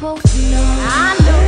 both know. I know.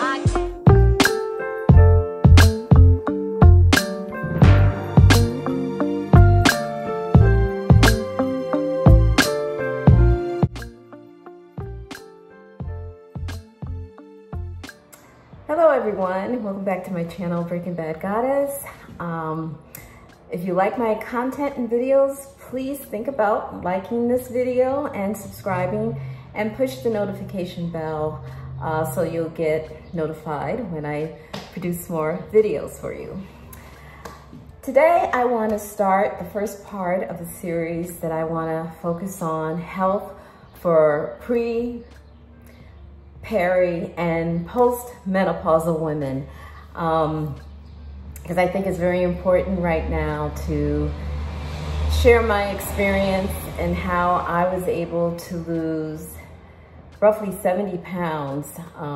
Hello everyone, welcome back to my channel, Breaking Bad Goddess. If you like my content and videos, please think about liking this video and subscribing and push the notification bell so you'll get notified when I produce more videos for you. Today I want to start the first part of a series that I want to focus on health for peri, and post-menopausal women, because I think it's very important right now to share my experience and how I was able to lose roughly 70 pounds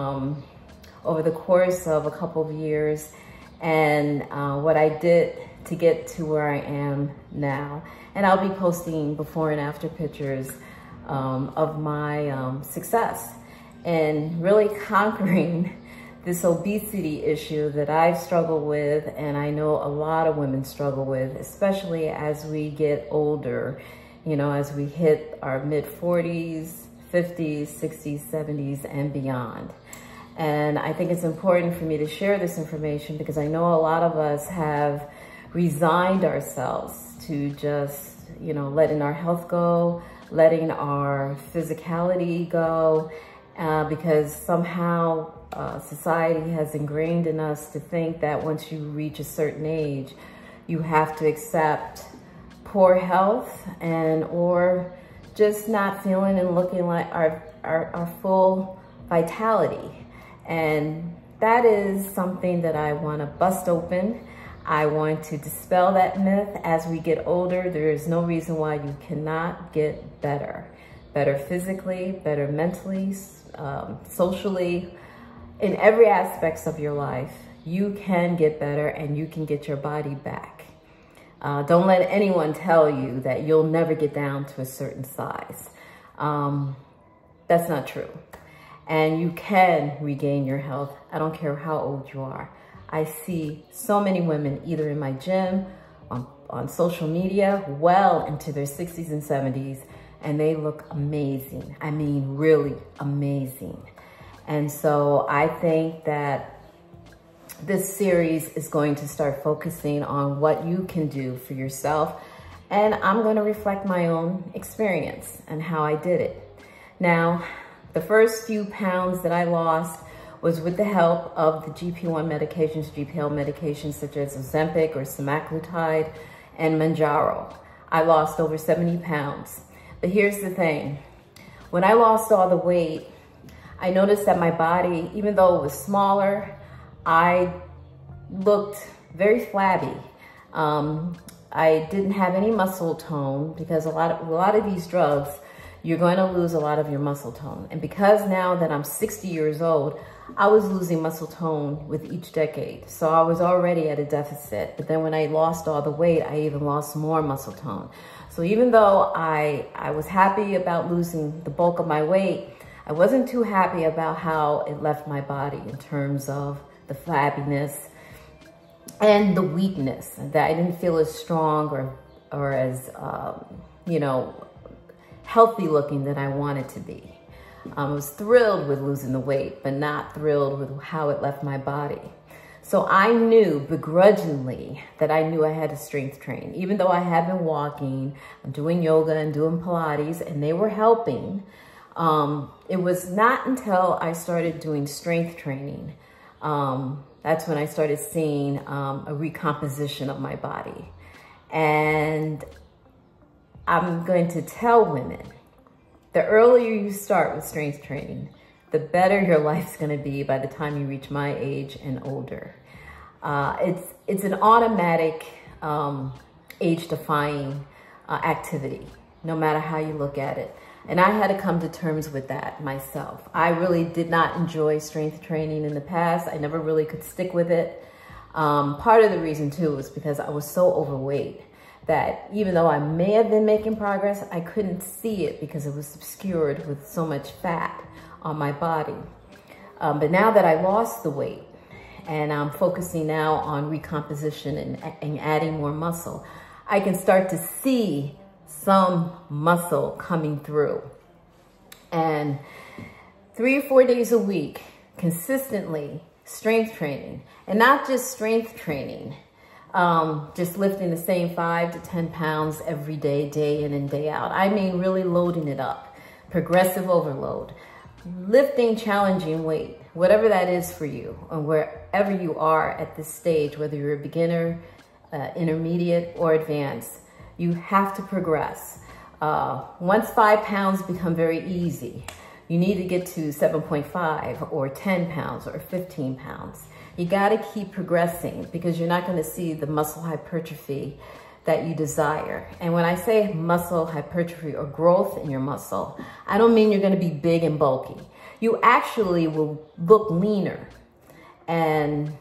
over the course of a couple of years, and what I did to get to where I am now. And I'll be posting before and after pictures of my success and really conquering this obesity issue that I've struggled with, and I know a lot of women struggle with, especially as we get older, you know, as we hit our mid-40s, 50s, 60s, 70s, and beyond. And I think it's important for me to share this information because I know a lot of us have resigned ourselves to just, you know, letting our health go, letting our physicality go, because somehow society has ingrained in us to think that once you reach a certain age, you have to accept poor health and or just not feeling and looking like our full vitality. And that is something that I want to bust open. I want to dispel that myth. As we get older, there is no reason why you cannot get better. Better physically, better mentally, socially, in every aspects of your life. You can get better and you can get your body back. Don't let anyone tell you that you'll never get down to a certain size. That's not true. And you can regain your health. I don't care how old you are. I see so many women either in my gym, on social media, well into their 60s and 70s, and they look amazing. I mean, really amazing. And so I think that this series is going to start focusing on what you can do for yourself. And I'm going to reflect my own experience and how I did it. Now, the first few pounds that I lost was with the help of the GP-1 medications, GPL medications such as Ozempic or semaglutide and Mounjaro. I lost over 70 pounds. But here's the thing, when I lost all the weight, I noticed that my body, even though it was smaller, I looked very flabby. I didn't have any muscle tone because a lot of these drugs, you're going to lose a lot of your muscle tone. And because now that I'm 60 years old, I was losing muscle tone with each decade. So I was already at a deficit. But then when I lost all the weight, I even lost more muscle tone. So even though I was happy about losing the bulk of my weight, I wasn't too happy about how it left my body in terms of the flabbiness and the weakness, that I didn't feel as strong or as, you know, healthy looking that I wanted to be. I was thrilled with losing the weight, but not thrilled with how it left my body. So I knew begrudgingly that I knew I had to strength train. Even though I had been walking, doing yoga and doing Pilates, and they were helping, it was not until I started doing strength training, that's when I started seeing a recomposition of my body. And I'm going to tell women, the earlier you start with strength training, the better your life's going to be by the time you reach my age and older. It's an automatic age-defying activity, no matter how you look at it. And I had to come to terms with that myself. I really did not enjoy strength training in the past. I never really could stick with it. Part of the reason too was because I was so overweight that even though I may have been making progress, I couldn't see it because it was obscured with so much fat on my body. But now that I lost the weight and I'm focusing now on recomposition and adding more muscle, I can start to see some muscle coming through. And 3 or 4 days a week, consistently, strength training, and not just strength training, just lifting the same 5 to 10 pounds every day, day in and day out. I mean, really loading it up, progressive overload, lifting challenging weight, whatever that is for you, or wherever you are at this stage, whether you're a beginner, intermediate, or advanced, you have to progress. Once 5 pounds become very easy, you need to get to 7.5 or 10 pounds or 15 pounds. You got to keep progressing because you're not going to see the muscle hypertrophy that you desire. And when I say muscle hypertrophy or growth in your muscle, I don't mean you're going to be big and bulky. You actually will look leaner and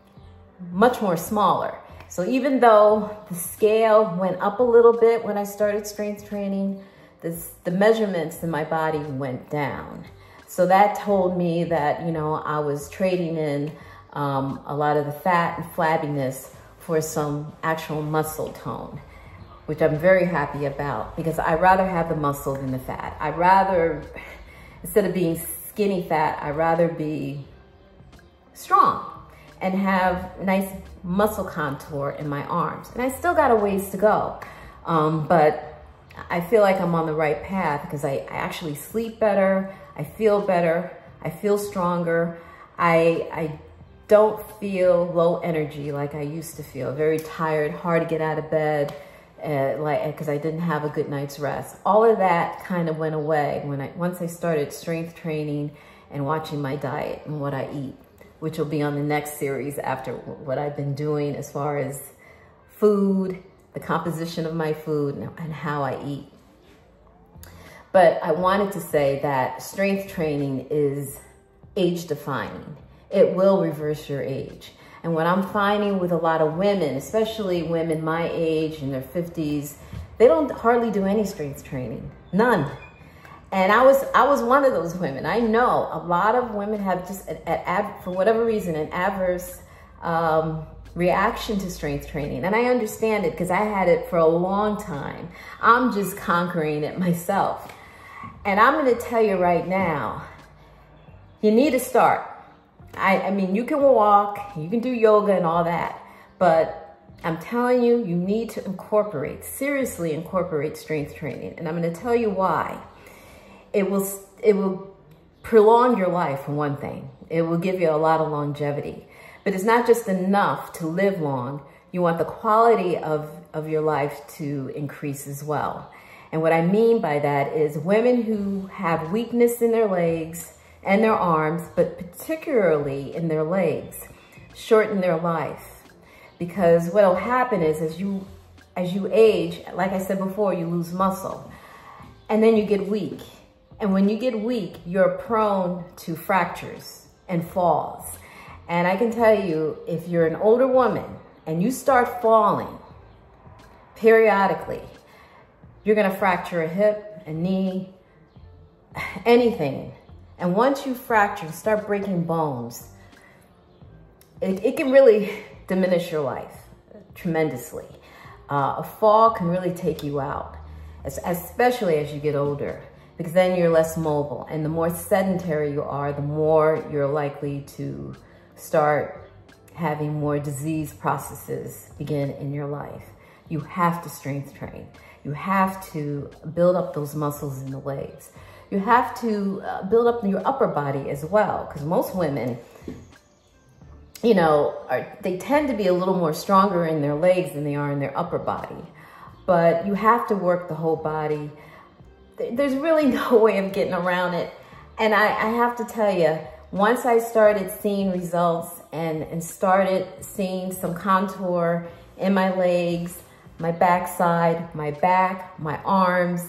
much more smaller. So even though the scale went up a little bit when I started strength training, the measurements in my body went down. So that told me that, you know, I was trading in a lot of the fat and flabbiness for some actual muscle tone, which I'm very happy about because I'd rather have the muscle than the fat. I'd rather, instead of being skinny fat, I'd rather be strong and have nice muscle contour in my arms. And I still got a ways to go, but I feel like I'm on the right path because I actually sleep better, I feel better, I feel stronger, I don't feel low energy like I used to feel, very tired, hard to get out of bed, because I didn't have a good night's rest. All of that kind of went away once I started strength training and watching my diet and what I eat, which will be on the next series after what I've been doing as far as food, the composition of my food, and how I eat. But I wanted to say that strength training is age defining. It will reverse your age. And what I'm finding with a lot of women, especially women my age in their 50s, they don't hardly do any strength training, none. And I was one of those women. I know a lot of women have just, for whatever reason, an adverse reaction to strength training. And I understand it because I had it for a long time. I'm just conquering it myself. And I'm going to tell you right now, you need to start. I mean, you can walk, you can do yoga and all that, but I'm telling you, you need to incorporate, seriously incorporate strength training. And I'm going to tell you why. It will prolong your life, for one thing. It will give you a lot of longevity. But it's not just enough to live long. You want the quality of your life to increase as well. And what I mean by that is women who have weakness in their legs and their arms, but particularly in their legs, shorten their life. Because what will happen is as you age, like I said before, you lose muscle and then you get weak. And when you get weak, you're prone to fractures and falls. And I can tell you, if you're an older woman and you start falling periodically, you're gonna fracture a hip, a knee, anything. And once you fracture and start breaking bones, it can really diminish your life tremendously. A fall can really take you out, especially as you get older, because then you're less mobile. And the more sedentary you are, the more you're likely to start having more disease processes begin in your life. You have to strength train. You have to build up those muscles in the legs. You have to build up your upper body as well, because most women, you know, they tend to be a little more stronger in their legs than they are in their upper body. But you have to work the whole body. There's really no way of getting around it. And I have to tell you, once I started seeing results and started seeing some contour in my legs, my backside, my back, my arms,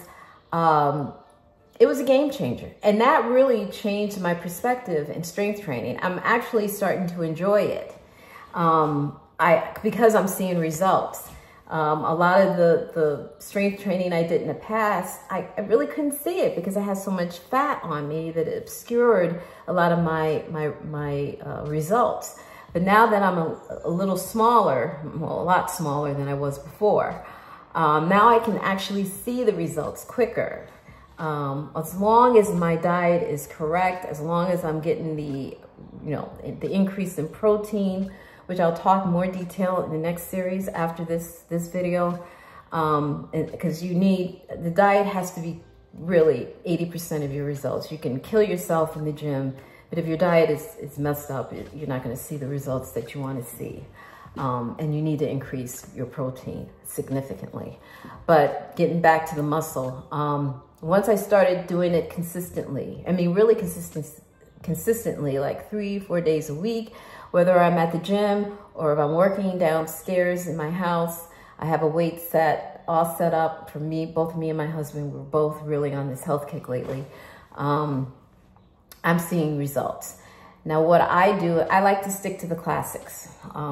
it was a game changer. And that really changed my perspective in strength training. I'm actually starting to enjoy it because I'm seeing results. A lot of the strength training I did in the past, I really couldn't see it because I had so much fat on me that it obscured a lot of my results. But now that I'm a little smaller, well, a lot smaller than I was before, now I can actually see the results quicker. As long as my diet is correct, as long as I'm getting the increase in protein, which I'll talk more detail in the next series after this video, because the diet has to be really 80% of your results. You can kill yourself in the gym, but if your diet is messed up, you're not going to see the results that you want to see. And you need to increase your protein significantly. But getting back to the muscle, once I started doing it consistently, I mean, really consistently, like 3-4 days a week, whether I'm at the gym or if I'm working downstairs in my house, I have a weight all set up for me. Both me and my husband, we're both really on this health kick lately. I'm seeing results. Now what I do, I like to stick to the classics.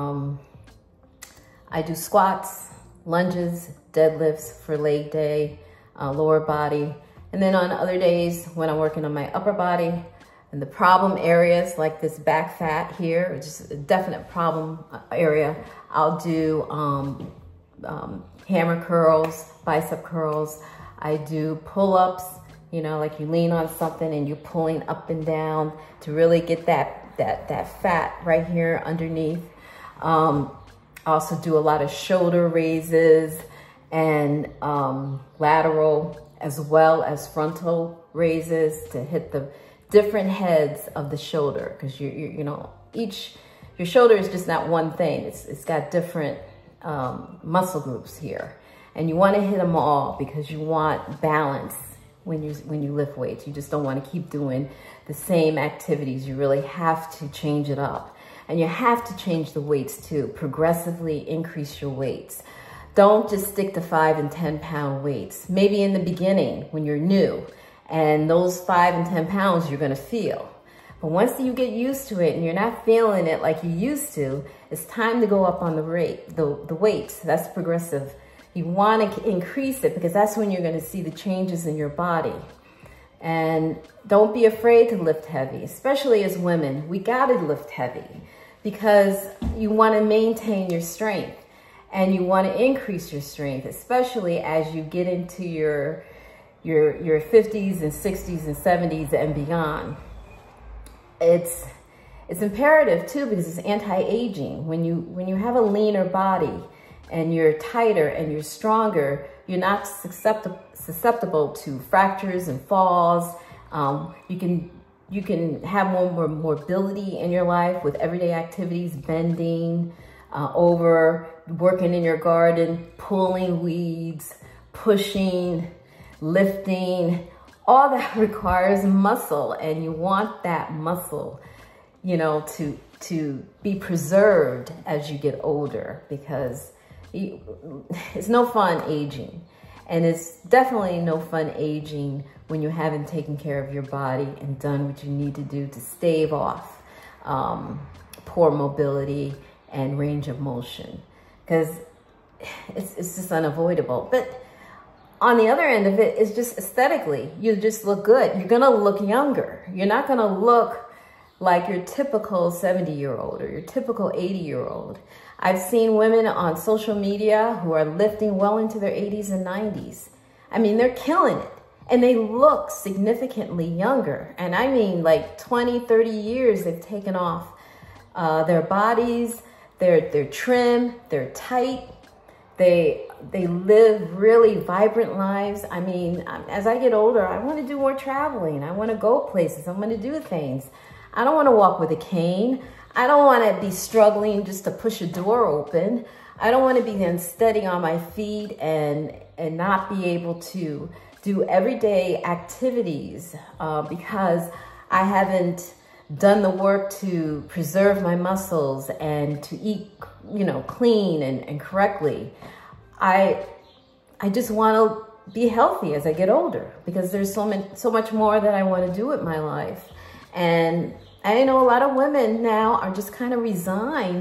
I do squats, lunges, deadlifts for leg day, lower body. And then on other days when I'm working on my upper body, and the problem areas like this back fat here, which is a definite problem area, I'll do hammer curls, bicep curls. I do pull-ups, like you lean on something and you're pulling up and down to really get that fat right here underneath. I also do a lot of shoulder raises and lateral as well as frontal raises to hit the different heads of the shoulder, because your shoulder is just not one thing. It's got different muscle groups here, and you want to hit them all because you want balance when you lift weights. You just don't want to keep doing the same activities. You really have to change it up, and you have to change the weights too. Progressively increase your weights. Don't just stick to 5 and 10 pound weights. Maybe in the beginning when you're new, and those 5 and 10 pounds you're gonna feel. But once you get used to it and you're not feeling it like you used to, it's time to go up on the weights. That's progressive. You wanna increase it because that's when you're gonna see the changes in your body. And don't be afraid to lift heavy, especially as women. We gotta lift heavy because you wanna maintain your strength and you wanna increase your strength, especially as you get into your 50s and 60s and 70s and beyond. It's imperative too because it's anti-aging. When you have a leaner body and you're tighter and you're stronger, you're not susceptible to fractures and falls. You can have more mobility in your life with everyday activities, bending over, working in your garden, pulling weeds, pushing, lifting. All that requires muscle, and you want that muscle, to be preserved as you get older, because it's no fun aging. And it's definitely no fun aging when you haven't taken care of your body and done what you need to do to stave off poor mobility and range of motion, because it's just unavoidable. But on the other end of it is just aesthetically, you just look good. You're gonna look younger. You're not gonna look like your typical 70-year-old or your typical 80-year-old. I've seen women on social media who are lifting well into their 80s and 90s. I mean, they're killing it. And they look significantly younger. And I mean like 20, 30 years they've taken off their bodies. They're trim, they're tight. They live really vibrant lives. I mean, as I get older, I want to do more traveling. I want to go places. I want to do things. I don't want to walk with a cane. I don't want to be struggling just to push a door open. I don't want to be unsteady on my feet and not be able to do everyday activities because I haven't done the work to preserve my muscles and to eat, clean and correctly. I just want to be healthy as I get older because there's so much more that I want to do with my life. And I know a lot of women now are just kind of resigned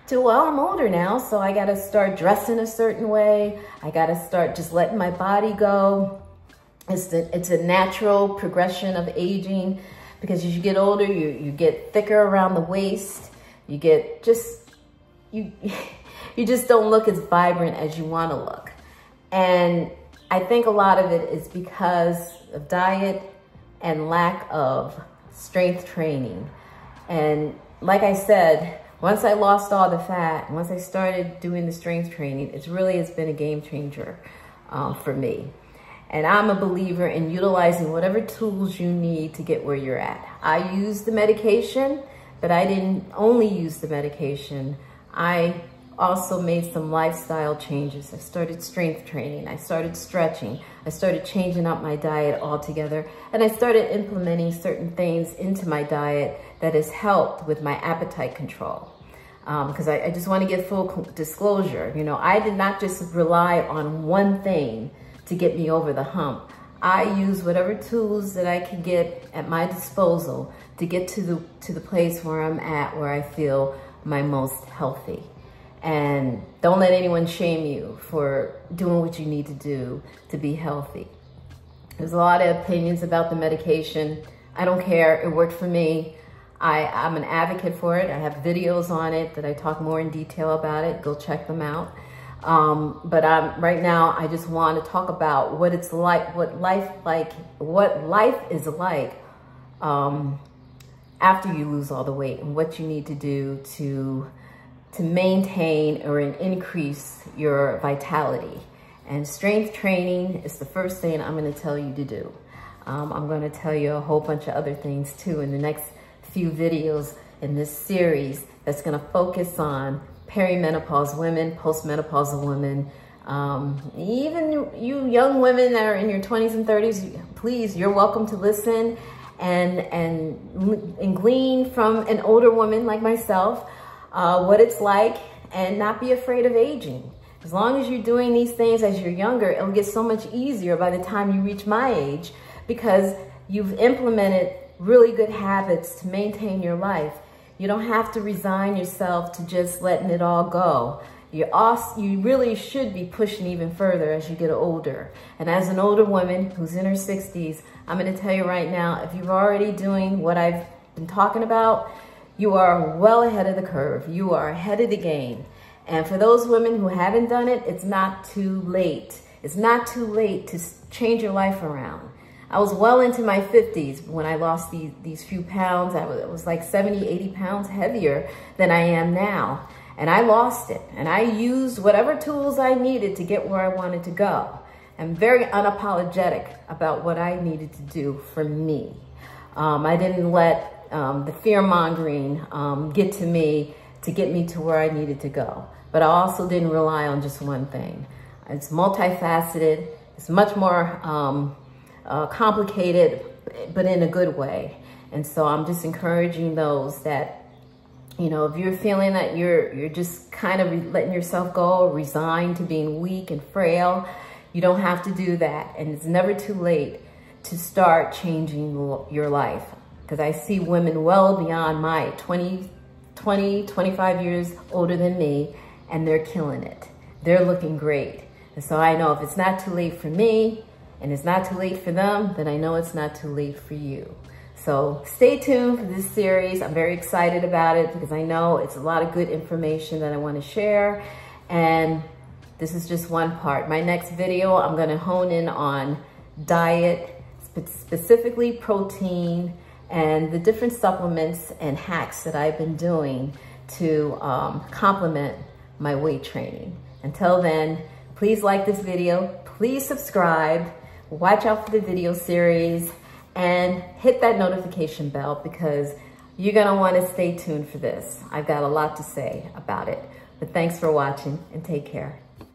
well, I'm older now, so I gotta start dressing a certain way. I gotta start just letting my body go. It's a natural progression of aging, because as you get older, you get thicker around the waist. You get you just don't look as vibrant as you want to look. And I think a lot of it is because of diet and lack of strength training. And like I said, once I lost all the fat, once I started doing the strength training, it's been a game changer for me. And I'm a believer in utilizing whatever tools you need to get where you're at. I use the medication, but I didn't only use the medication. I also made some lifestyle changes. I started strength training. I started stretching. I started changing up my diet altogether. And I started implementing certain things into my diet that has helped with my appetite control. Because I just want to give full disclosure. You know, I did not just rely on one thing to get me over the hump. I use whatever tools that I can get at my disposal to get to the place where I'm at, where I feel my most healthy. And don't let anyone shame you for doing what you need to do to be healthy. There's a lot of opinions about the medication. I don't care, it worked for me. I'm an advocate for it. I have videos on it that I talk more in detail about it. Go check them out. But right now, I just want to talk about what it's like, what life is like after you lose all the weight, and what you need to do to maintain or increase your vitality. And strength training is the first thing I'm going to tell you to do. I'm going to tell you a whole bunch of other things too in the next few videos in this series that's going to focus on perimenopause women, postmenopausal women, even you young women that are in your 20s and 30s, please, you're welcome to listen and glean from an older woman like myself what it's like, and not be afraid of aging. As long as you're doing these things as you're younger, it'll get so much easier by the time you reach my age, because you've implemented really good habits to maintain your life. You don't have to resign yourself to just letting it all go. You really should be pushing even further as you get older. And as an older woman who's in her 60s, I'm going to tell you right now, if you're already doing what I've been talking about, you are well ahead of the curve. You are ahead of the game. And for those women who haven't done it, it's not too late. It's not too late to change your life around. I was well into my 50s when I lost these few pounds. I was like 70, 80 pounds heavier than I am now. And I lost it. And I used whatever tools I needed to get where I wanted to go. I'm very unapologetic about what I needed to do for me. I didn't let the fear-mongering get to me to get me to where I needed to go. But I also didn't rely on just one thing. It's multifaceted. It's much more complicated, but in a good way. And so I'm just encouraging those that, you know, if you're feeling that you're just kind of letting yourself go, resigned to being weak and frail, you don't have to do that. And it's never too late to start changing your life. Because I see women well beyond my 20, 25 years older than me, and they're killing it. They're looking great. And so I know if it's not too late for me, and it's not too late for them, then I know it's not too late for you. So stay tuned for this series. I'm very excited about it because I know it's a lot of good information that I want to share. And this is just one part. My next video, I'm going to hone in on diet, specifically protein, and the different supplements and hacks that I've been doing to complement my weight training. Until then, please like this video, please subscribe, watch out for the video series, and hit that notification bell because you're gonna wanna stay tuned for this. I've got a lot to say about it. But thanks for watching and take care.